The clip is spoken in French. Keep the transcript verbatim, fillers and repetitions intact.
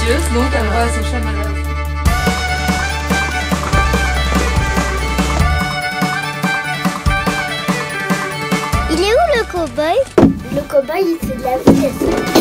religieuse, donc elle voit son chamallow. Il est où le cow-boy? Le cow-boy, il fait de la vitesse.